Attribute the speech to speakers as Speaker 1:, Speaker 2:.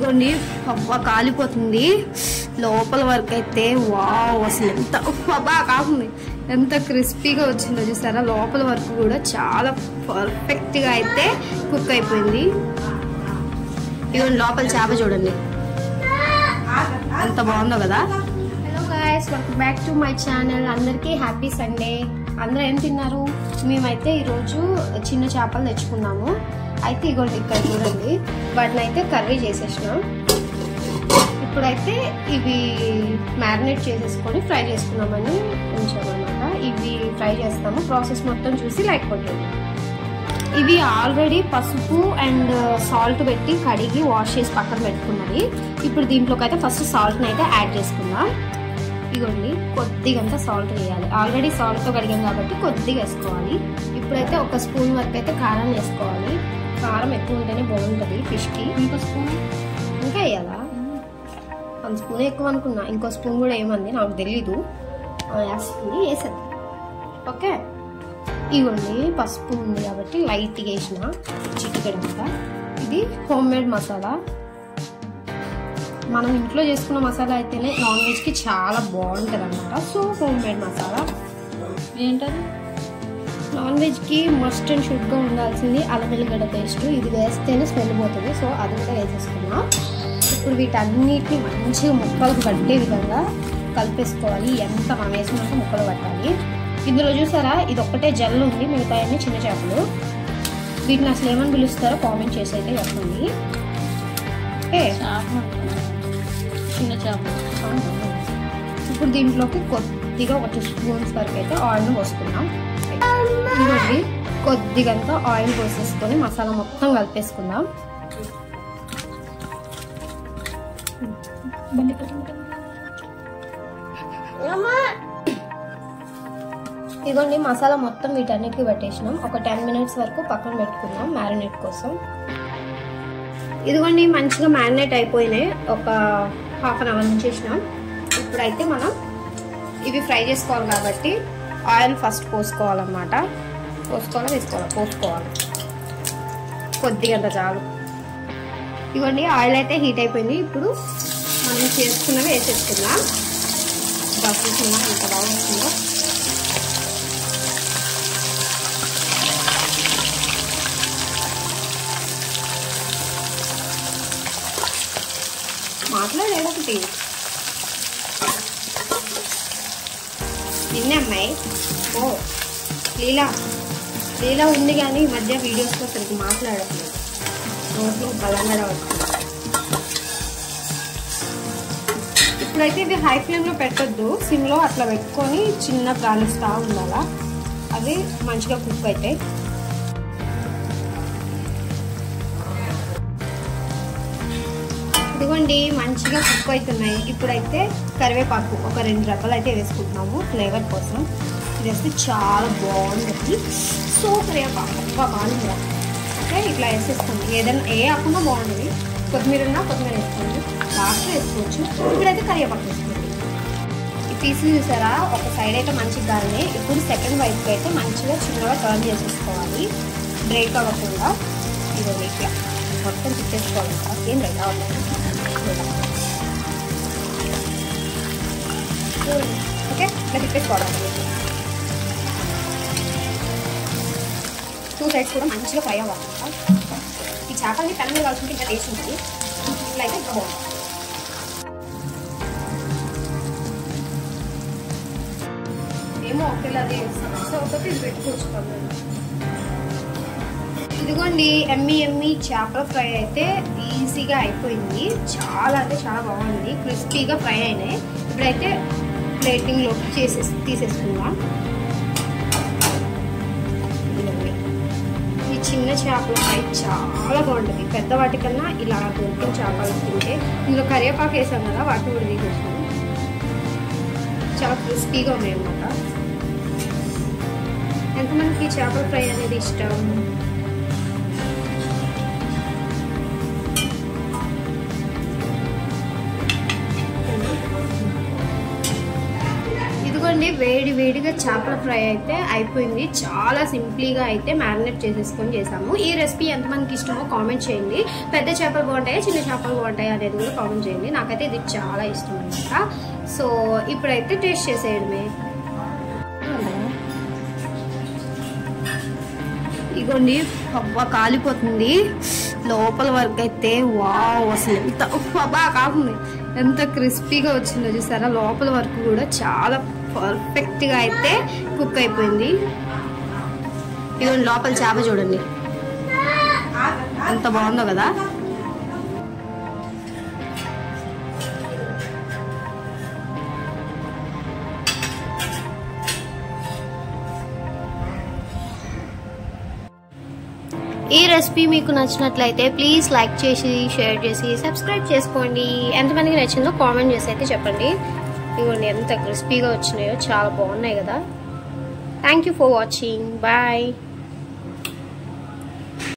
Speaker 1: ఇదిగోండి అబ్బా కాలిపోతుంది లోపల వరకు అయితే. వావ్ అసలు ఎంత అబ్బా కాకుంది, ఎంత క్రిస్పీగా వచ్చిందో చూసారా. లోపల వరకు కూడా చాలా పర్ఫెక్ట్గా అయితే కుక్ అయిపోయింది. ఇదిగోండి లోపల చేప చూడండి ఎంత బాగుందో కదా. Hello guys, welcome back to my channel. అందరికీ హ్యాపీ సండే. అందరూ ఏం తిన్నారు? మేమైతే ఈరోజు చిన్న చేపలు తెచ్చుకున్నాము. అయితే ఇగోండి ఇక్కడ చూడండి, వాటిని అయితే కర్రీ చేసేసినాం. ఇప్పుడైతే ఇవి మ్యారినేట్ చేసేసుకొని ఫ్రై చేసుకున్నామని ఉంచామన్నమాట. ఇవి ఫ్రై చేస్తాము. ప్రాసెస్ మొత్తం చూసి లైక్ కొట్టండి. ఇవి ఆల్రెడీ పసుపు అండ్ సాల్ట్ పెట్టి కడిగి వాష్ చేసి పక్కన పెట్టుకున్నది. ఇప్పుడు దీంట్లోకి అయితే ఫస్ట్ సాల్ట్ని అయితే యాడ్ చేసుకుందాం. ఇగోండి కొద్దిగంతా సాల్ట్ వేయాలి. ఆల్రెడీ సాల్ట్తో కడిగాం కాబట్టి కొద్దిగా వేసుకోవాలి. ఇప్పుడైతే ఒక స్పూన్ వరకు అయితే కారం వేసుకోవాలి. కారం ఎక్కువ ఉంటేనే బాగుంటుంది ఫిష్కి. ఇంకో స్పూన్ ఇంకా వేయాలా? 1 స్పూన్ ఎక్కువ అనుకున్నా, ఇంకో స్పూన్ కూడా ఏమంది నాకు తెలీదు. వేసేది ఓకే. ఇవ్వండి పసుపు ఉంది కాబట్టి లైట్గా వేసిన చిటికెడంతా. ఇది హోమ్ మేడ్ మసాలా. మనం ఇంట్లో చేసుకున్న మసాలా అయితేనే నాన్ వెజ్కి చాలా బాగుంటుంది అన్నమాట. సో హోమ్ మేడ్ మసాలా ఏంటది? నాన్ వెజ్కి మస్ట్ అండ్ షుడ్గా ఉండాల్సింది అల్లం వెల్లిగడ్డ పేస్ట్. ఇది వేస్తేనే స్మెల్ పోతుంది. సో అది కూడా వేసేసుకున్నాం. ఇప్పుడు వీటన్నిటిని మంచిగా ముక్కలకు పట్టే విధంగా కలిపేసుకోవాలి. ఎంత మనం వేసినాక ముక్కలు పట్టాలి. ఇందులో చూసారా ఇది ఒక్కటే జల్లు ఉంది, మిగతా అన్ని చిన్న చేపలు. వీటిని అసలు ఏమని పిలుస్తారో కామెంట్ చేసి అయితే చెప్పండి. చిన్న చేపలు. ఇప్పుడు దీంట్లోకి కొద్దిగా ఒక 2 స్పూన్స్ వరకు అయితే ఆయిల్ని పోసుకున్నాం. ఇవ్వండి కొద్దిగంతా ఆయిల్ పోసేసుకొని మసాలా మొత్తం కలిపేసుకుందాం. ఇదిగోండి మసాలా మొత్తం వీటన్నిటికి పట్టేసినాం. ఒక 10 మినిట్స్ వరకు పక్కన పెట్టుకుందాం మ్యారినేట్ కోసం. ఇదిగోండి మంచిగా మ్యారినేట్ అయిపోయినాయి. ఒక ½ అవర్ ఉంచేసినాం. ఇప్పుడైతే మనం ఇవి ఫ్రై చేసుకోవాలి కాబట్టి ఆయిల్ ఫస్ట్ పోసుకోవాలన్నమాట. పోసుకోవాలి కొద్దిగంత చాలు. ఇవ్వండి ఆయిల్ అయితే హీట్ అయిపోయింది. ఇప్పుడు మనం చేసుకున్నవి వేసేసుకుందాం. చూసుకుందాం ఎంత బాగా వస్తుందో. మాట్లాడేదొకటి నిన్న అమ్మాయి ఓ లీలా ఉంది కానీ ఈ మధ్య వీడియోస్లో సరిగ్గా మాట్లాడట్లేదు. నోట్లో బలంగా వస్తుంది. ఇప్పుడైతే ఇది హై ఫ్లేమ్లో పెట్టద్దు, సిమ్లో అట్లా పెట్టుకొని చిన్న కాలుస్తా ఉండాలా. అవి మంచిగా కుక్ అవుతాయి. ఇదిగోండి మంచిగా కుక్ అవుతున్నాయి. ఇప్పుడైతే కరివేపాకు ఒక 2 రెబ్బలు అయితే వేసుకుంటున్నాము ఫ్లేవర్ కోసం. ఇది వేస్తే చాలా బాగుంటుంది. సో కరివేపాకు బాగుంది. ఓకే ఇట్లా వేసేసుకోండి. ఏదైనా ఏ ఆకుండా బాగుంటుంది. కొత్తిమీర వేసుకోండి, లాస్ట్లో వేసుకోవచ్చు. ఇప్పుడైతే కరివేపాకు వేసుకోండి. ఈ పీసులు చూసారా ఒక సైడ్ అయితే మంచిగా కాలినాయి. ఇప్పుడు సెకండ్ వైపుకి అయితే మంచిగా చిన్నగా టర్న్ చేసేసుకోవాలి, బ్రేక్ అవ్వకుండా. ఇది ఇట్లా మొత్తం తిప్పేసుకోవాలి. ఏం బ్రేక్ అవ్వలేదు. ఓకే ఇట్లా తిప్పేసుకోవాలి. 2 సైడ్స్ కూడా మంచిగా ఫ్రై అవ్వాలన్నమాట. ఈ చేపల్ని పెన్ మీద కాల్చుకుంటే ఇంకా టేస్ట్ ఉంటుంది. ఇట్లా అయితే ఇంకా బాగుంటుంది. ఏమో ఒకేలాగే వేస్తాను. సో ఒకటి ఇది పెట్టుకోవచ్చు. ఇదిగోండి ఎమ్మి చేపల ఫ్రై అయితే ఈజీగా అయిపోయింది. చాలా అంటే చాలా బాగుంది. క్రిస్పీగా ఫ్రై అయినాయి. ఇప్పుడైతే ప్లేటింగ్లోకి తీసేసుకుందాం. ఈ చిన్న చేపల ఫ్రై చాలా బాగుంటుంది. పెద్ద వాటికన్నా ఇలా దొరికిన చేపలు తింటే. ఇందులో కరివేపాకు వేసాం కదా, వాటిని కూడా తీసేసుకున్నాం. చాలా క్రిస్పీగా ఉన్నాయి అన్నమాట. ఎంతమందికి చేపల ఫ్రై అనేది ఇష్టం? ఇదిగోండి వేడి వేడిగా చేపల ఫ్రై అయితే అయిపోయింది. చాలా సింపుల్గా అయితే మ్యారినేట్ చేసేసుకొని చేసాము. ఈ రెసిపీ ఎంతమందికి ఇష్టమో కామెంట్ చేయండి. పెద్ద చేపలు బాగుంటాయా చిన్న చేపలు బాగుంటాయా అనేది కూడా కామెంట్ చేయండి. నాకైతే ఇది చాలా ఇష్టం అనమాట. సో ఇప్పుడైతే టేస్ట్ చేసేయడమే. ఇగోండి అబ్బా కాలిపోతుంది లోపల వరకు అయితే. వావ్ అసలు ఎంత అబ్బా కాకుండా ఎంత క్రిస్పీగా వచ్చిందో చూసారా. లోపల వరకు కూడా చాలా పర్ఫెక్ట్గా అయితే కుక్ అయిపోయింది. ఇగోండి లోపల చేప చూడండి ఎంత బాగుందో కదా. ఈ రెసిపీ మీకు నచ్చినట్లయితే ప్లీజ్ లైక్ చేసి షేర్ చేసి సబ్స్క్రైబ్ చేసుకోండి. ఎంతమందికి నచ్చిందో కామెంట్ చేసి అయితే చెప్పండి. ఇదిగోండి ఎంత క్రిస్పీగా వచ్చినాయో చాలా బాగున్నాయి కదా. Thank you for watching. Bye.